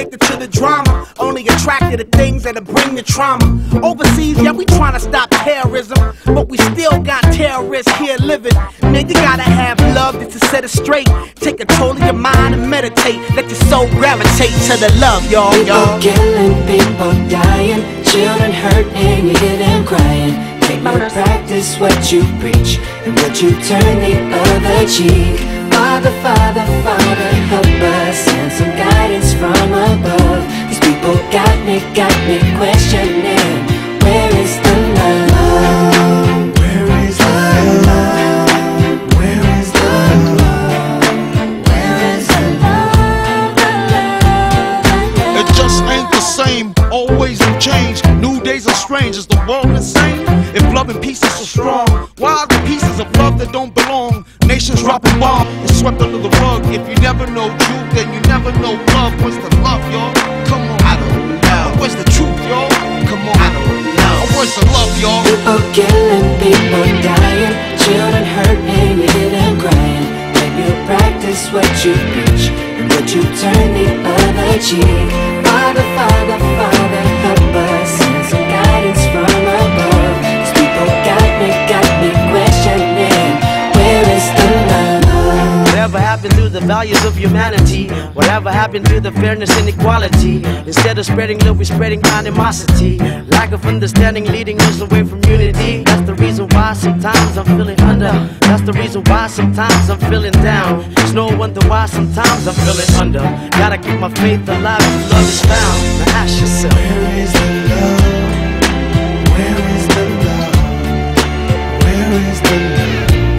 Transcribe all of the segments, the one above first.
addicted to the drama, only attracted to things that'll bring the trauma. Overseas, yeah, we trying to stop terrorism, but we still got terrorists here living. Man, you gotta have love just to set it straight. Take control of your mind and meditate. Let your soul gravitate to the love, y'all. People killing, people dying, children hurt and you hear them crying. Make you practice what you preach, and would you turn the other cheek? Father, Father, Father, help us, send some guidance from above. These people got me questioning, where is the love? Where is the love? Where is the love? Where is the love? It just ain't the same, always in change. New days are strange, is the world insane? If love and peace is so strong, why are there pieces of love that don't belong? Nations dropping bombs, it's swept under the rug. If you never know truth, then you never know love. Where's the love, y'all? Come on, I don't know. Where's the truth, y'all? Come on, I don't know. Where's the love, y'all? People killing, people dying, children hurt and you hear them crying. Maybe you practice what you preach, and would you turn the other cheek? Father, Father, Father, help us, send some guidance from above. These people got me questioning, where is the love? Whatever happened to the values of humanity? Whatever happened to the fairness and equality? Instead of spreading love, we're spreading animosity. Lack of understanding leading us away from unity. That's the reason why sometimes I'm feeling under. That's the reason why sometimes I'm feeling down. It's no wonder why sometimes I'm feeling under. Gotta keep my faith alive if love is found. Now ask yourself, where is the love? Where is the love? Where is the love?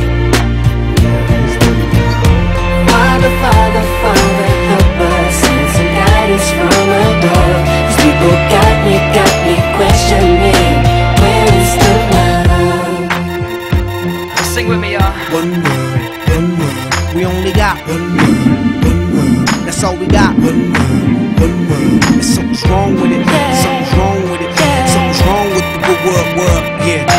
Father, Father, Father, help us, send some guidance from above. These people got me questioning, where is the love? sing with me, y'all. One word. We only got one word. That's all we got. One word. There's something's wrong with it. Something's wrong with it. Something's wrong with the word. Yeah.